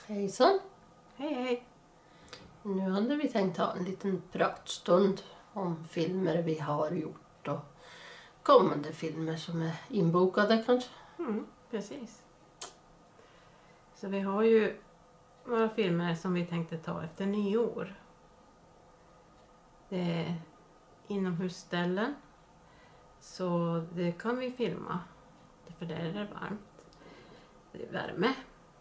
Hejsan! Hej hej! Nu hade vi tänkt ha en liten pratstund om filmer vi har gjort och kommande filmer som är inbokade kanske. Precis. Så vi har ju några filmer som vi tänkte ta efter nyår. Det är inomhusställen. Så det kan vi filma. För där är det varmt. Det är värme.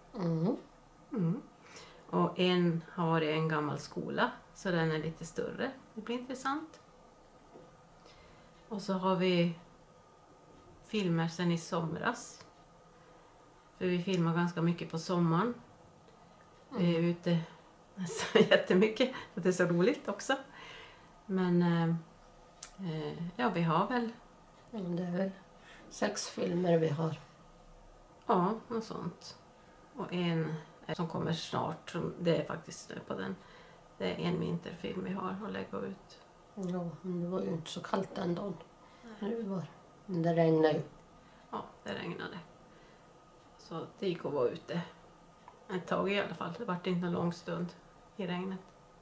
Och en har varit en gammal skola. Så den är lite större. Det blir intressant. Och så har vi filmer sedan i somras. För vi filmar ganska mycket på sommaren. Vi är ute nästan jättemycket. Det är så roligt också. Men ja, vi har väl... Det är väl 6 filmer vi har. Ja, något sånt. Och en som kommer snart. Det är faktiskt snö på den. Det är en vinterfilm vi har att lägga ut. Ja, men det var ju inte så kallt den dagen. Det regnade ju. Ja, det regnade. Så det gick att vara ute ett tag i alla fall. Det var inte en lång stund i regnet.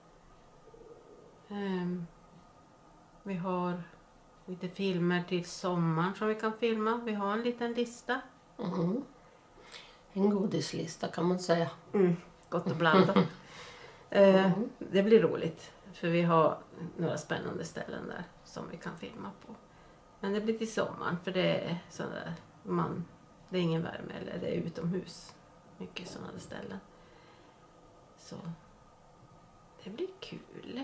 Vi har lite filmer till sommaren som vi kan filma. Vi har en liten lista. En godislista kan man säga. Gott och blandat. Det blir roligt. För vi har några spännande ställen där som vi kan filma på. Men det blir till sommaren för det är sådär det är ingen värme eller det är utomhus. Mycket sådana ställen. Så det blir kul.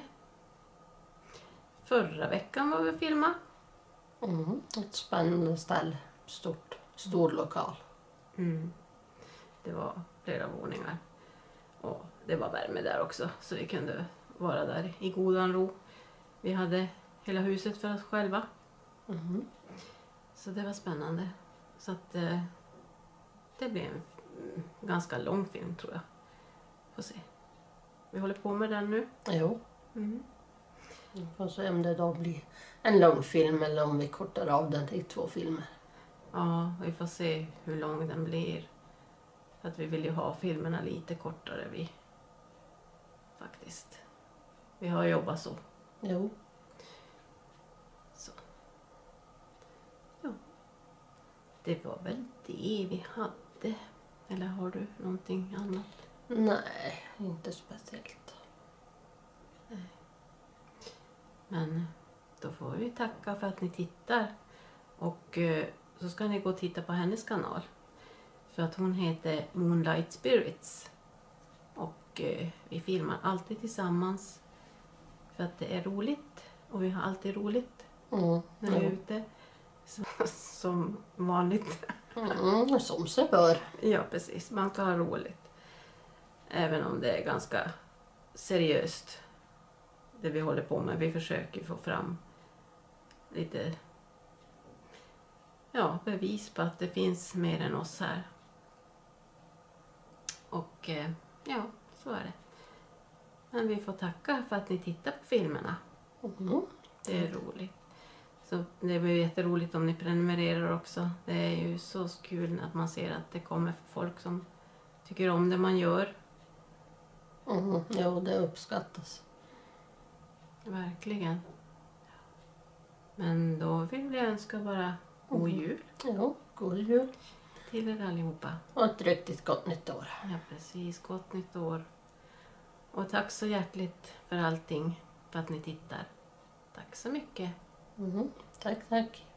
Förra veckan var vi filma. Ett spännande ställe. Stor lokal. Det var flera våningar. Och det var värme där också. Så vi kunde vara där i godan ro. Vi hade hela huset för oss själva. Så det var spännande. Så att det blev en ganska lång film tror jag. Får se. Vi håller på med den nu. Jo. Vi får se om det då blir en lång film eller om vi kortar av den till 2 filmer. Ja, vi får se hur lång den blir. För att vi vill ju ha filmerna lite kortare vi. Faktiskt. Vi har jobbat så. Jo. Så. Ja. Det var väl det vi hade. Eller har du någonting annat? Nej, inte speciellt. Nej. Men då får vi tacka för att ni tittar. Och så ska ni gå och titta på hennes kanal. För att hon heter Moonlight Spirits. Och vi filmar alltid tillsammans. För att det är roligt. Och vi har alltid roligt när vi är ute. Som vanligt. Som sig bör. Ja, precis. Man ska ha roligt. Även om det är ganska seriöst. Det vi håller på med. Vi försöker få fram lite bevis på att det finns mer än oss här. Och ja, så är det. Men vi får tacka för att ni tittar på filmerna. Det är roligt. Så det blir jätteroligt om ni prenumererar också. Det är ju så kul att man ser att det kommer folk som tycker om det man gör. Jo, det uppskattas. Verkligen. Men då vill vi önska bara god jul. Jo, god jul. Till er allihopa. Och ett riktigt gott nytt år. Ja, precis. Gott nytt år. Och tack så hjärtligt för allting. För att ni tittar. Tack så mycket. Tack, tack.